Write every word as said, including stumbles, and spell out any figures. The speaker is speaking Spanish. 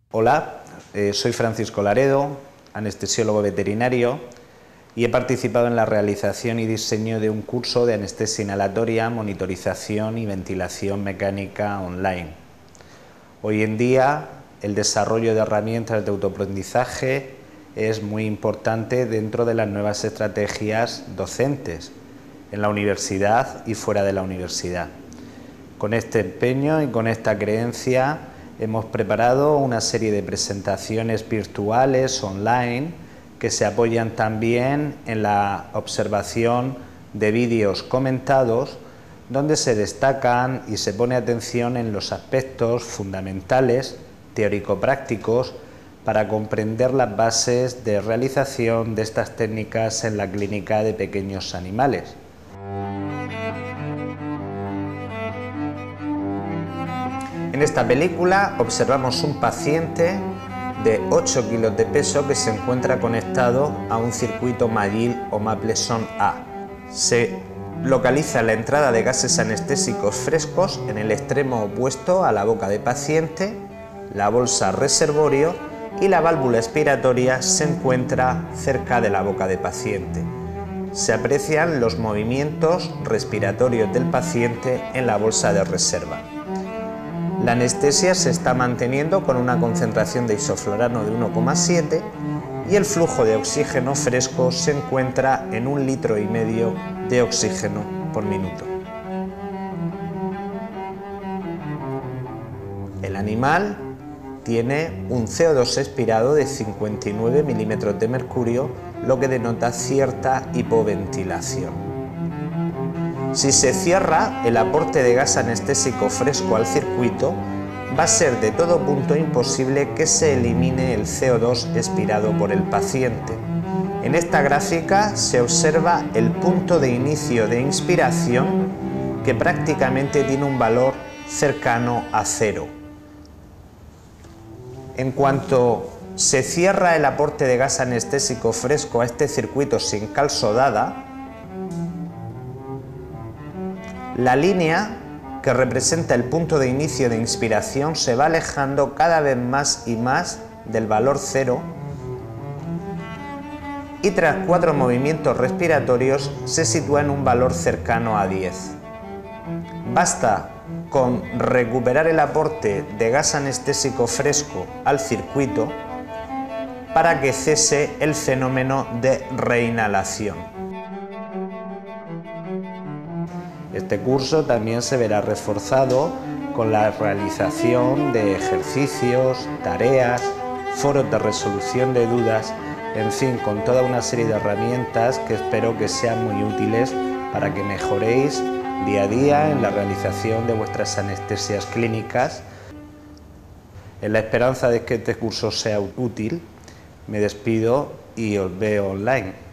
Hola, eh, soy Francisco Laredo, anestesiólogo veterinario, y he participado en la realización y diseño de un curso de anestesia inhalatoria, monitorización y ventilación mecánica online. Hoy en día el desarrollo de herramientas de autoaprendizaje es muy importante dentro de las nuevas estrategias docentes, en la universidad y fuera de la universidad. Con este empeño y con esta creencia hemos preparado una serie de presentaciones virtuales online que se apoyan también en la observación de vídeos comentados, donde se destacan y se pone atención en los aspectos fundamentales teórico-prácticos para comprender las bases de realización de estas técnicas en la clínica de pequeños animales. En esta película observamos un paciente de ocho kilos de peso que se encuentra conectado a un circuito Magil o Mapleson A. Se localiza la entrada de gases anestésicos frescos en el extremo opuesto a la boca del paciente, la bolsa reservorio y la válvula expiratoria se encuentra cerca de la boca del paciente. Se aprecian los movimientos respiratorios del paciente en la bolsa de reserva. La anestesia se está manteniendo con una concentración de isoflorano de uno coma siete y el flujo de oxígeno fresco se encuentra en un litro y medio de oxígeno por minuto. El animal tiene un C O dos expirado de cincuenta y nueve milímetros de mercurio, lo que denota cierta hipoventilación. Si se cierra el aporte de gas anestésico fresco al circuito, va a ser de todo punto imposible que se elimine el C O dos expirado por el paciente. En esta gráfica se observa el punto de inicio de inspiración, que prácticamente tiene un valor cercano a cero. En cuanto se cierra el aporte de gas anestésico fresco a este circuito sin cal sodada, la línea que representa el punto de inicio de inspiración se va alejando cada vez más y más del valor cero y tras cuatro movimientos respiratorios se sitúa en un valor cercano a diez. Basta con recuperar el aporte de gas anestésico fresco al circuito para que cese el fenómeno de reinhalación. Este curso también se verá reforzado con la realización de ejercicios, tareas, foros de resolución de dudas, en fin, con toda una serie de herramientas que espero que sean muy útiles para que mejoréis día a día en la realización de vuestras anestesias clínicas. En la esperanza de que este curso sea útil, me despido y os veo online.